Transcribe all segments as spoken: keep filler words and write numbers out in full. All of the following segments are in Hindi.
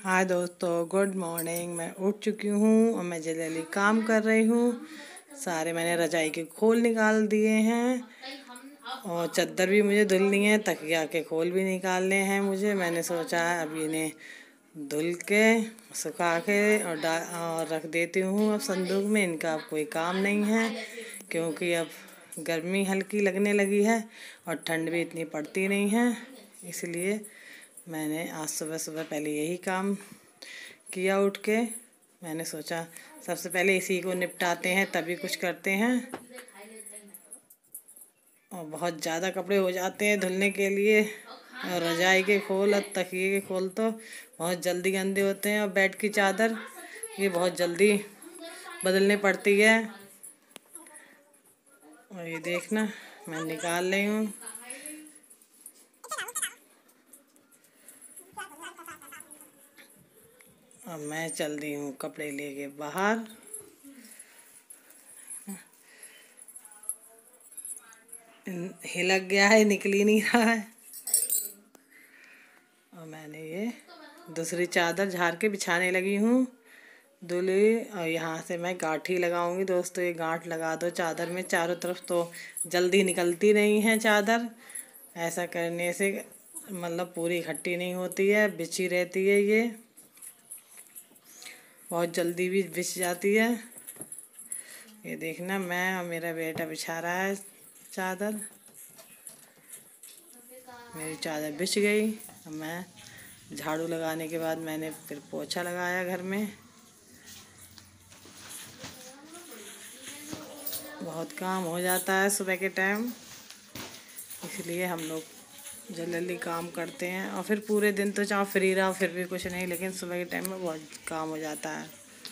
हाय दोस्तों, गुड मॉर्निंग। मैं उठ चुकी हूँ और मैं जल्दी जल्दी काम कर रही हूँ। सारे मैंने रजाई के खोल निकाल दिए हैं और चादर भी मुझे धुलनी है, तकिया के खोल भी निकालने हैं मुझे। मैंने सोचा है अब इन्हें धुल के सुखा के और डा और रख देती हूँ अब संदूक में। इनका अब कोई काम नहीं है क्योंकि अब गर्मी हल्की लगने लगी है और ठंड भी इतनी पड़ती नहीं है, इसलिए मैंने आज सुबह सुबह पहले यही काम किया। उठ के मैंने सोचा सबसे पहले इसी को निपटाते हैं तभी कुछ करते हैं। और बहुत ज़्यादा कपड़े हो जाते हैं धुलने के लिए, और रजाई के खोल और तकिए के खोल तो बहुत जल्दी गंदे होते हैं, और बेड की चादर ये बहुत जल्दी बदलनी पड़ती है। और ये देखना मैं निकाल रही हूँ। अब मैं चल रही हूँ कपड़े लेके बाहर। हिलक गया है, निकल ही नहीं रहा है। और मैंने ये दूसरी चादर झाड़ के बिछाने लगी हूँ दूल्हे। और यहाँ से मैं गांठी लगाऊंगी दोस्तों। ये गांठ लगा दो चादर में चारों तरफ तो जल्दी निकलती नहीं है चादर। ऐसा करने से मतलब पूरी इकट्ठी नहीं होती है, बिछी रहती है, ये बहुत जल्दी भी बिछ जाती है। ये देखना मैं और मेरा बेटा बिछा रहा है चादर। मेरी चादर बिछ गई। अब मैं झाड़ू लगाने के बाद मैंने फिर पोछा लगाया घर में। बहुत काम हो जाता है सुबह के टाइम, इसलिए हम लोग जल्दी जल्दी काम करते हैं। और फिर पूरे दिन तो चाहे फ्री रहो फिर भी कुछ नहीं, लेकिन सुबह के टाइम में बहुत काम हो जाता है।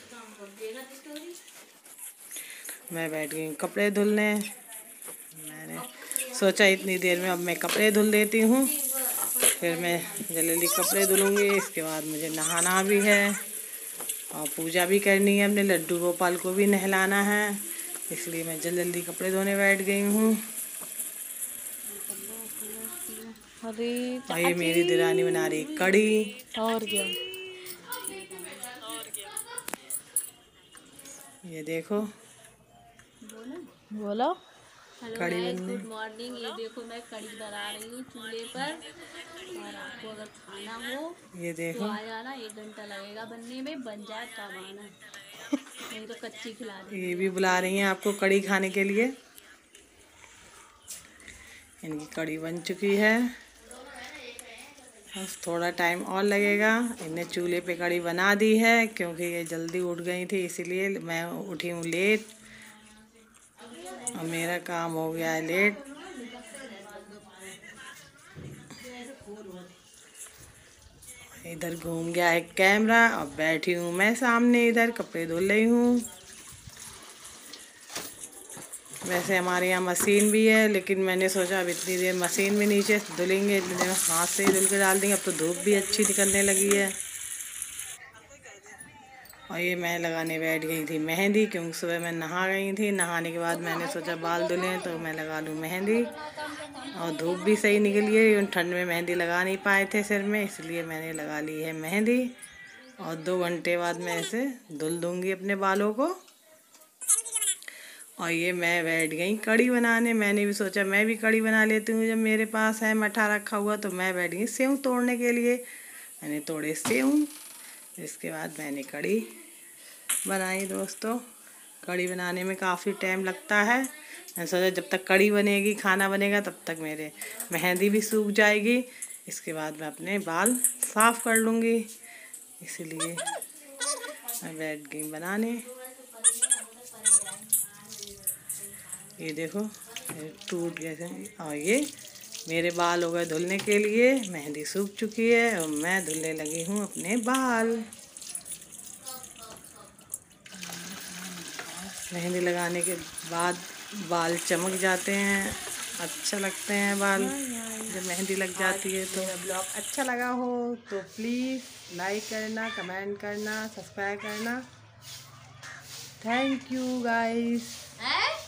मैं बैठ गई कपड़े धुलने। मैंने सोचा इतनी देर में अब मैं कपड़े धुल देती हूँ, फिर मैं जल्दी जल्दी कपड़े धुलूँगी। इसके बाद मुझे नहाना भी है और पूजा भी करनी है। अपने लड्डू गोपाल को भी नहलाना है, इसलिए मैं जल्दी जल्दी कपड़े धोने बैठ गई हूँ। अरे और ये मेरी दिरानी बना रही कड़ी। और क्या, ये देखो बोलो। हेलो कड़ी गाइस, बनने। Good morning. ये देखो मैं कड़ी बना रही हूँ चूल्हे पर, और आपको अगर खाना हो ये तो देखो आ जाना। एक घंटा लगेगा बनने में, बन जाए तब आना, नहीं तो कच्ची खिला देंगे ये भी आपको। बुला रही हैं आपको कड़ी खाने के लिए। इनकी कड़ी बन चुकी है, बस थोड़ा टाइम और लगेगा। इन्हें चूल्हे पे कड़ी बना दी है क्योंकि ये जल्दी उठ गई थी, इसीलिए मैं उठी हूँ लेट और मेरा काम हो गया है लेट। इधर घूम गया है कैमरा और बैठी हूँ मैं सामने, इधर कपड़े धुल रही हूँ। वैसे हमारे यहाँ मशीन भी है, लेकिन मैंने सोचा अब इतनी देर मशीन में नीचे धुलेंगे, इतनी देर हाथ से ही धुल के डाल देंगे। अब तो धूप भी अच्छी निकलने लगी है। और ये मैं लगाने बैठ गई थी मेहंदी, क्योंकि सुबह मैं नहा गई थी। नहाने के बाद मैंने सोचा बाल धुलें तो मैं लगा लूँ मेहंदी। और धूप भी सही निकली है, ठंड में मेहंदी लगा नहीं पाए थे सिर में, इसलिए मैंने लगा ली है मेहंदी। और दो घंटे बाद मैं इसे धुल दूँगी अपने बालों को। और ये मैं बैठ गई कड़ी बनाने। मैंने भी सोचा मैं भी कड़ी बना लेती हूँ, जब मेरे पास है मठा रखा हुआ। तो मैं बैठ गई सेव तोड़ने के लिए। मैंने तोड़े सेव, इसके बाद मैंने कड़ी बनाई दोस्तों। कड़ी बनाने में काफ़ी टाइम लगता है। मैंने सोचा जब तक कड़ी बनेगी, खाना बनेगा, तब तक मेरे मेहंदी भी सूख जाएगी। इसके बाद मैं अपने बाल साफ़ कर लूँगी, इसलिए मैं बैठ गई बनाने। ये देखो ये टूट गए थे। और ये मेरे बाल हो गए धुलने के लिए, मेहंदी सूख चुकी है और मैं धुलने लगी हूँ अपने बाल। मेहंदी लगाने के बाद बाल चमक जाते हैं, अच्छा लगते हैं बाल जब मेहंदी लग जाती है। तो ब्लॉग अच्छा लगा हो तो प्लीज़ लाइक करना, कमेंट करना, सब्सक्राइब करना। Thank you guys.